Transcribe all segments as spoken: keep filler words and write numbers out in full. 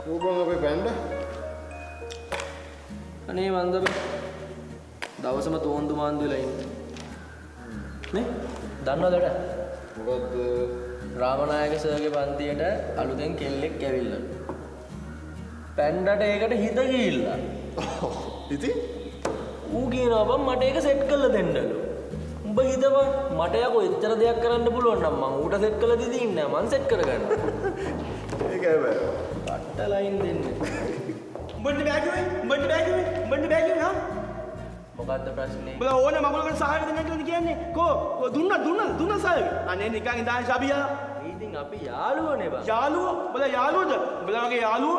රූපං අපේ බෑන්ඩ. අනේ මන්දබ. දවසම තෝන්දු මාන්දු වෙලා ඉන්නේ. නේ? දන්නවද? මොකද්ද? රාමනායක සර්ගේ පන්තියට අලුතෙන් කෙල්ලෙක් ඇවිල්ලා. පැන්ඩට ඒකට හිත ගිහිල්ලා. ඉතින් ඌ කියනවා බං මට ඒක සෙට් කරලා දෙන්නලු. උඹ හිතපන් මට යකෝ එච්චර දෙයක් කරන්න පුළුවන් නම් මං ඌට සෙට් කරලා දෙදී ඉන්නේ මං සෙට් කරගන්න. ඒකයි බෑ. පට්ට ලයින් දෙන්නේ. උඹට බෑගුවේ උඹට බෑගුවේ උඹට බෑගුවේ නා මොකද්ද ප්‍රශ්නේ? උඹලා ඕනේ මගුලකට සහාය දෙන්න කියලා කියන්නේ. කෝ දුන්නා දුන්නා දුන්නා සහාය. අනේ නිකන් ඉඳන් ශබියා. ඉතින් අපි යාළුවනේ බං. යාළුවෝ උඹලා යාළුවෝද? උඹලා වගේ යාළුවෝ.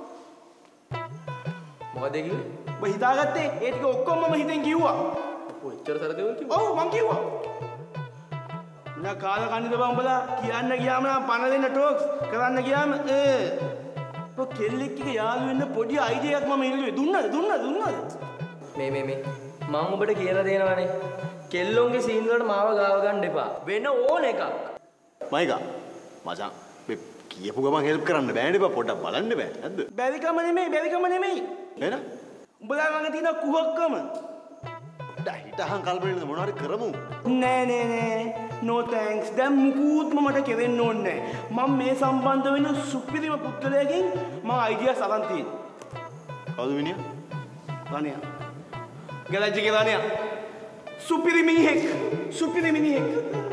මොකද කිව්වේ? උඹ හිතාගත්තේ ඒ ටික ඔක්කොම මම හිතෙන් කිව්වා. ඔය එච්චර සරදෙවල් කිව්වා. ඔව් මං කිව්වා. නා කාල කන්නේද බං උඹලා කියන්න ගියාම නම් පණ දෙන්න ටෝක්ස් කරන්න ගියාම ඒ ඔය කෙල්ලෙක් එක්ක යාළු වෙන්න පොඩි අයිඩියා එකක් මම ඉල්ලුවේ. දුන්නාද දුන්නාද දුන්නාද? මේ මේ මේ මම ඔබට කියලා දෙනවානේ. කෙල්ලොන්ගේ සීන් වලට මාව ගාව ගන්න එපා. වෙන ඕන එකක්. මයිකා මචං මේ කියපු ගමන් හෙල්ප් කරන්න බෑනේ බා පොඩ්ඩක් බලන්න බෑ නැද්ද? බැරිකම නෙමෙයි බැරිකම නෙමෙයි. එහෙනම් උඹලා ළඟ තියෙන කුහක්කම. හිටහන් කල්පනෙන්න මොනවා හරි කරමු. නෑ නෑ නෑ no thanks. දැන් මුකුත්ම මට කෙරෙන්න ඕනේ නෑ. මම මේ සම්බන්ධ වෙන සුපිරිම පුද්ගලයෙක්ගෙන් මම අයිඩියාස් අරන් තියෙනවා. කවුද මිනිහා? රණියා. ගලජ්ජිගේ රණියා. සුපිරි මිනිහෙක්. සුපිරි මිනිහෙක්.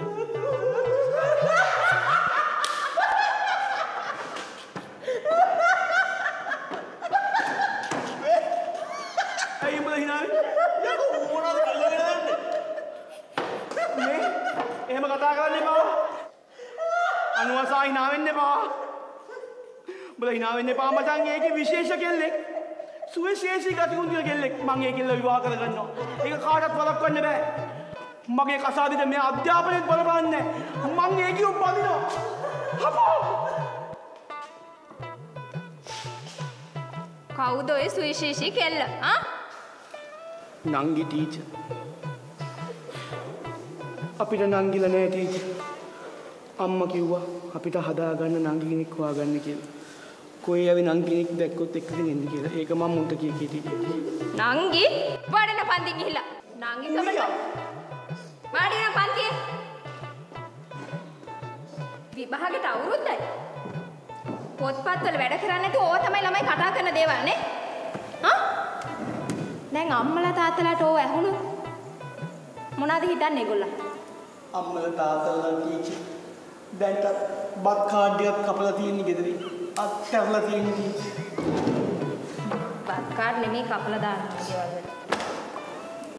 අයියෝ මල හිනාවේ. යකෝ මොනවද කල්ලගෙන යන්නේ? මේ එහෙම කතා කරන්න එපා. අනුවසා hina වෙන්න එපා. උඹලා hina වෙන්න එපා මචං. ඒකේ විශේෂ කෙල්ලෙක්. සුවිශේෂී ගතිගුණ තියෙන කෙල්ලෙක්. මං ඒ කෙල්ල විවාහ කරගන්නවා. ඒක කාටවත් වළක්වන්න බෑ. මගේ කසාදෙට මේ අධ්‍යාපනයේත් බලපාන්නේ නැහැ. මං ඒ කියු බලිනවා. හපෝ. කවුද ඔය සුවිශේෂී කෙල්ල? ආ? නංගි ටීචර්. අපිට නංගිලා නෑ ටීචර්. අම්මා කිව්වා අපිට හදාගන්න නංගි කෙනෙක් හොයාගන්න කියලා. කොයි ආවේ නංගි කෙනෙක් දැක්කොත් එක්කගෙන එන්න කියලා. ඒක මම මුන්ට කිය කී ටීචර්. නංගි වඩන පන්ති ගිහිල්ලා. නංගි කමට වාඩි වෙන පන්තියේ. විභාගෙට අවුරුද්දයි. පොත්පත්වල වැඩ කරන්නේ නැතුව ඕවා තමයි ළමයි කතා කරන දේවල් නේ. හා? දැන් අම්මලා තාත්තලාට ඕව ඇහුණොත් මොනවද හිතන්නේ ඒගොල්ලෝ? අම්මලා තාත්තලා ටීචර් දැන්ට බත් කාඩ් එකක් කපලා තියෙන ගෙදරින් අත්හැරලා තියෙන ටීචර්. බත් කාඩ් නෙමෙයි කපලා දාන්න ගෙවල් වල.